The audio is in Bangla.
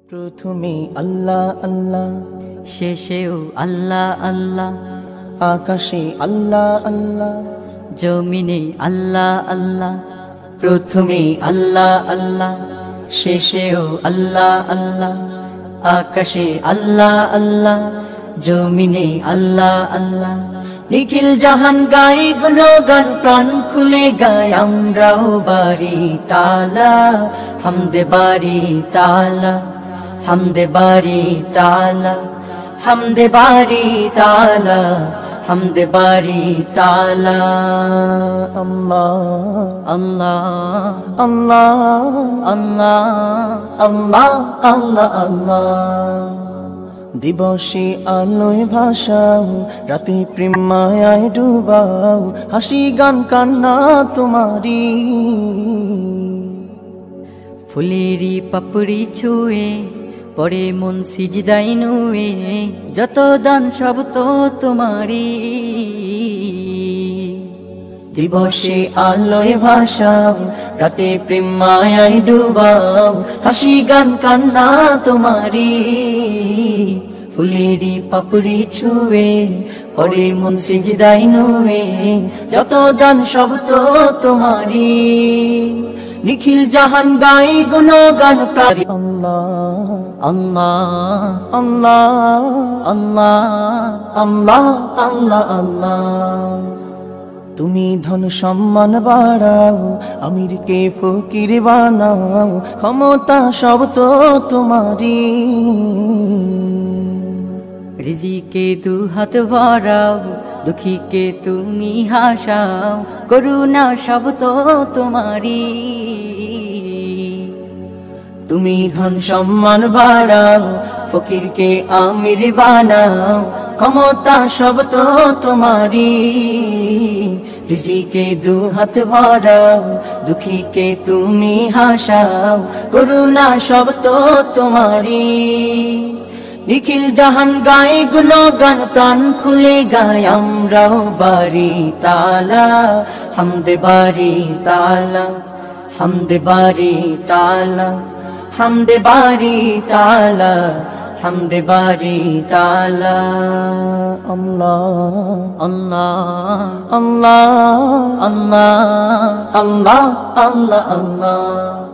প্রথমে আল্লাহ আল্লাহ, শেষেও আল্লাহ আল্লাহ, আকাশে আল্লাহ আল্লাহ, জমিনে আল্লাহ আল্লাহ। প্রথমে আল্লাহ আল্লাহ, শেষেও আল্লাহ আল্লাহ, আকাশে আল্লাহ আল্লাহ, জমিনে আল্লাহ আল্লাহ। নিখিল জাহান গাই গুণগান, প্রাণ খুলে গায় আমরাও বাড়ি তালা, হামদে বাড়ি তালা, হামদে বাড়ি তালা, হামদে বাড়ি তালা, হামদে বাড়ি তালা। আল্লাহ আল্লাহ আল্লাহ আল্লাহ আল্লাহ আল্লাহ আল্লাহ। দিবসে আলোয় ভাসাও, রাতে প্রেম মায়ায় ডুবাও, হাসি গান কান্না তোমারি। ফুলেরি পাপড়ি ছুঁয়ে পরে মন সিজদাই নুয়ে, যত দান সব তো তোমারি। দিবসে আলোয় ভাসাও, রাতে প্রেম মায়ায় ডুবাও, হাসি গান কান্না তোমারি। ফুলেরি পাপড়ি ছুঁয়ে পরে মন সিজদাই নুয়ে, যত দান সব তো তোমারি। নিখিল জাহান গাই গুণগান প্রারি। আল্লাহ আল্লাহ আল্লাহ আল্লাহ আল্লাহ আল্লাহ আল্লাহ। তুমি ধন সম্মান বাড়াও, আমিরকে ফকির বানাও, ক্ষমতা সব তো তোমারি। রিজিকে দু হাত ভরাও, দুঃখীকে তুমি হাসাও, করুণা সব তো তোমারি। তুমি ধন সম্মান বাড়াও, ফকিরকে আমির বানাও, ক্ষমতা সব তো তোমারি। রিজিকে দু হাত ভরাও, দুঃখীকে তুমি হাসাও, করুণা সব তো তোমারি। নিখিল জাহান গাই গুণগান, প্রাণ খুলে গায় আমরাও বাড়ি তালা, হামদে বাড়ি তালা, হামদে বাড়ি তালা, হামদে বাড়ি তালা, হামদে বাড়ি তালা। আল্লাহ আল্লাহ আল্লাহ আল্লাহ আল্লাহ আল্লাহ আল্লাহ।